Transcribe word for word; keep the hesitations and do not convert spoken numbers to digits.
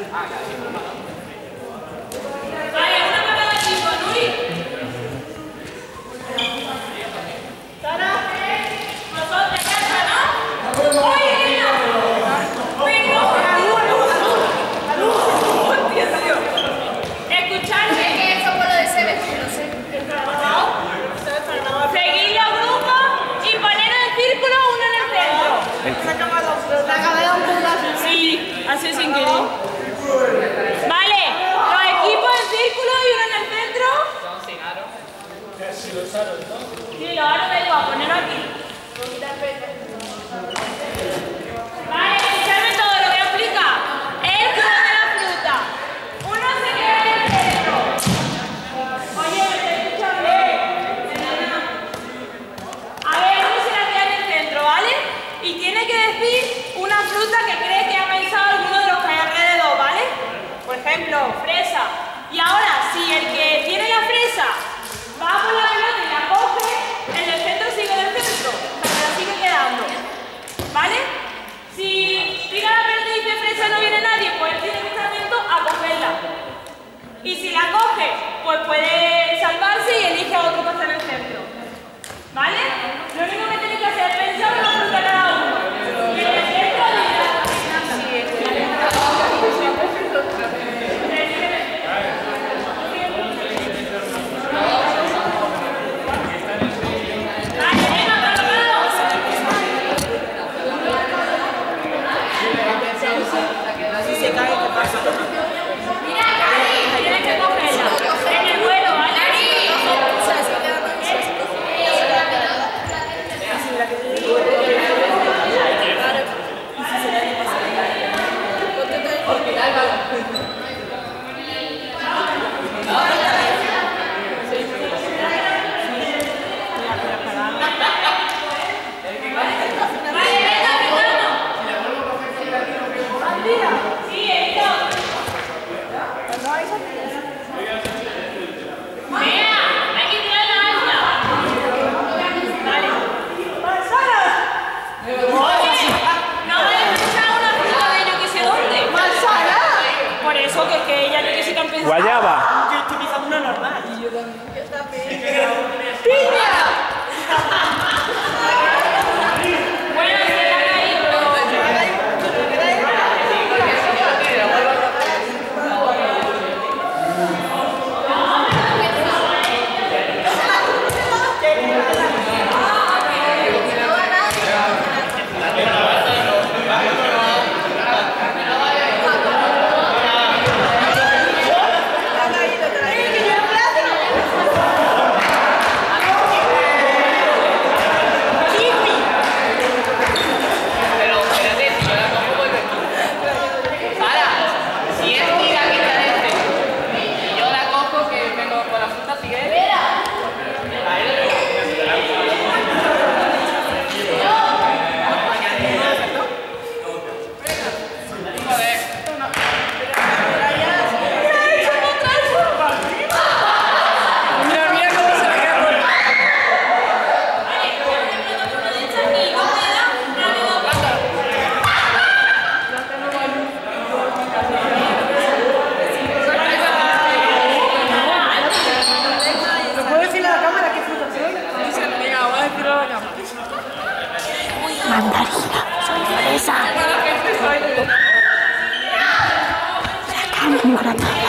Así sin querer. Vale, los equipos en círculo y uno en el centro. Son sin aro. Sí, los aros, ¿no? Sí, los aros da igual, ponerlo aquí. Vale, escuchadme todo lo que explica. El cubo de la fruta. Uno se queda en el centro. Oye, ¿me estáis escuchando? A ver, uno se la queda en el centro, ¿vale? Y tiene que decir una fruta que cree que ha pensado alguno de los que hay alrededor, ¿vale? Por ejemplo, fresa. Y ahora, si el que tiene la fresa va por la pelota y la coge, el del centro sigue en el centro, o sea, que la sigue quedando, ¿vale? Si tira la pelota y dice fresa y no viene nadie, pues él tiene que estar atento a cogerla. Y si la coge, pues puede salvarse y elige a otro que está en el centro, ¿vale? Lo único que tenéis que hacer es pensar en la fruta cada uno. Y el centro dirá. Guayaba. Yo estoy pisando una normal. Y yo también. Yo también. ¡Piña! Bueno, se la ha caído. Mandarina, esa. Sacamos granada.